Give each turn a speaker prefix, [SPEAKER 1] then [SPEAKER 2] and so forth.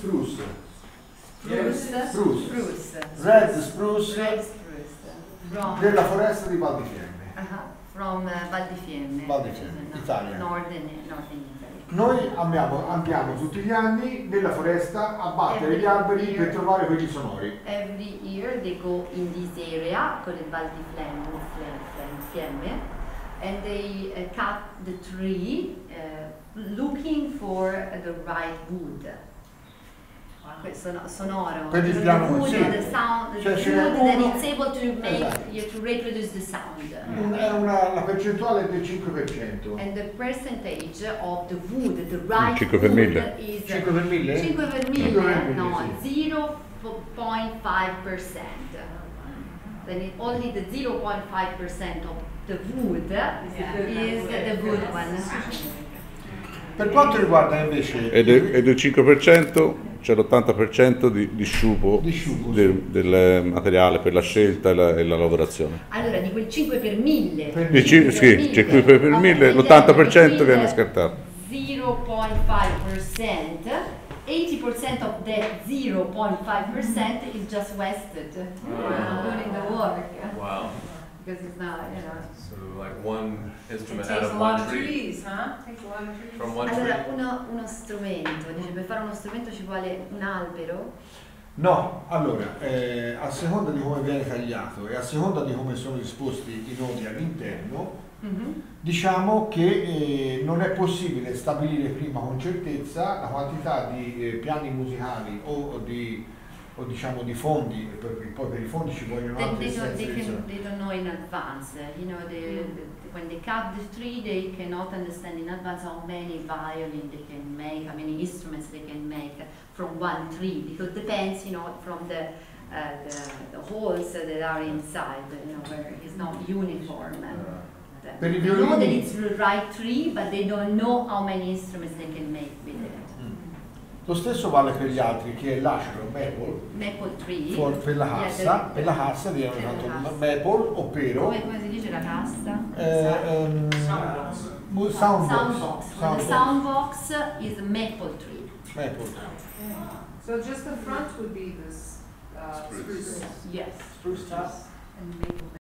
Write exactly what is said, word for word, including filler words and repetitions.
[SPEAKER 1] spruce.
[SPEAKER 2] Spruce.
[SPEAKER 1] Spruce.
[SPEAKER 2] Spruce.
[SPEAKER 1] Red spruce.
[SPEAKER 2] Red spruce. From,
[SPEAKER 1] Della foresta di Val di Fiemme.
[SPEAKER 2] uh-huh, from uh, Val di Fiemme.
[SPEAKER 1] Val di Fiemme,
[SPEAKER 2] No-
[SPEAKER 1] Italia.
[SPEAKER 2] Northern, northern Italy.
[SPEAKER 1] Noi andiamo, andiamo tutti gli anni nella foresta a battere gli alberi per trovare quelli sonori.
[SPEAKER 2] Every year they go in this area called Val di Fiemme, Fiemme, and they uh, cut the tree uh, looking for uh, the right wood. Questo no- sonoro.
[SPEAKER 1] Per il
[SPEAKER 2] the
[SPEAKER 1] piano,
[SPEAKER 2] wood,
[SPEAKER 1] sì.
[SPEAKER 2] the sound, the
[SPEAKER 1] Cioè,
[SPEAKER 2] wood
[SPEAKER 1] ce n'è
[SPEAKER 2] that
[SPEAKER 1] uno-
[SPEAKER 2] it's able to make,
[SPEAKER 1] Esatto.
[SPEAKER 2] you to reproduce the sound.
[SPEAKER 1] Un- È una, la percentuale è del cinque per cento.
[SPEAKER 2] And the percentage of the wood, the right
[SPEAKER 3] cinque per
[SPEAKER 2] wood
[SPEAKER 3] mille.
[SPEAKER 2] is
[SPEAKER 1] cinque per mille?
[SPEAKER 2] cinque per
[SPEAKER 1] cinque per
[SPEAKER 2] mille,
[SPEAKER 1] mille,
[SPEAKER 2] no,
[SPEAKER 1] sì.
[SPEAKER 2] zero point five percent. Then it, only the zero point five percent of the wood is the good one.
[SPEAKER 1] Per quanto riguarda invece
[SPEAKER 3] E del, e del cinque per cento c'è l'ottanta per cento di, di sciupo,
[SPEAKER 1] Di sciupo,
[SPEAKER 3] del,
[SPEAKER 1] sì.
[SPEAKER 3] del materiale per la scelta e la, e la lavorazione.
[SPEAKER 2] Allora, di quel cinque per mille,
[SPEAKER 1] Per
[SPEAKER 3] Di ci- sì, c'è qui per mille, l'ottanta per cento viene scartato.
[SPEAKER 2] zero point five percent, eighty percent of that zero point five percent is just wasted uh, doing the work.
[SPEAKER 4] Wow.
[SPEAKER 2] Because it's not, you know.
[SPEAKER 4] So like one
[SPEAKER 5] It
[SPEAKER 4] instrument
[SPEAKER 5] takes
[SPEAKER 4] out
[SPEAKER 5] a
[SPEAKER 4] of
[SPEAKER 5] lot
[SPEAKER 4] one
[SPEAKER 5] of
[SPEAKER 4] tree.
[SPEAKER 5] trees, huh? Takes a lot of trees.
[SPEAKER 4] From one
[SPEAKER 2] Allora,
[SPEAKER 4] tree.
[SPEAKER 2] uno, uno strumento, dice, per fare uno strumento ci vuole un albero.
[SPEAKER 1] No, allora, eh, a seconda di come viene tagliato e a seconda di come sono disposti i nodi all'interno,
[SPEAKER 2] Mhm.
[SPEAKER 1] diciamo che eh, non è possibile stabilire prima con certezza la quantità di eh, piani musicali o di, o diciamo di fondi, perché poi per i fondi ci vogliono
[SPEAKER 2] They,
[SPEAKER 1] altre
[SPEAKER 2] they, don't,
[SPEAKER 1] essenze.
[SPEAKER 2] they, can, they don't know in advance. uh, You know, they, the, when they cut the tree, they cannot understand in advance how many violin they can make, how many instruments they can make from one tree, because it depends, you know, from the, uh, the, the holes that are inside, you know, where it's not uniform.
[SPEAKER 1] Per i
[SPEAKER 2] They know that
[SPEAKER 1] violini-
[SPEAKER 2] it's the right tree, but they don't know how many instruments they can make with it.
[SPEAKER 1] Lo stesso vale per gli altri, che è l'acero, maple,
[SPEAKER 2] Maple tree.
[SPEAKER 1] for- per la
[SPEAKER 2] Yeah,
[SPEAKER 1] cassa,
[SPEAKER 2] the-
[SPEAKER 1] per la cassa viene
[SPEAKER 2] per la
[SPEAKER 1] usato
[SPEAKER 2] cassa.
[SPEAKER 1] maple, ovvero
[SPEAKER 2] Come, come si dice la cassa?
[SPEAKER 1] eh, ehm, mu- soundbox.
[SPEAKER 2] Soundbox. Well, the
[SPEAKER 1] Soundbox.
[SPEAKER 2] soundbox is a maple tree.
[SPEAKER 1] Maple.
[SPEAKER 5] So just the front would be this uh, spruce.
[SPEAKER 2] Yes.
[SPEAKER 1] Spruce.
[SPEAKER 5] And maple.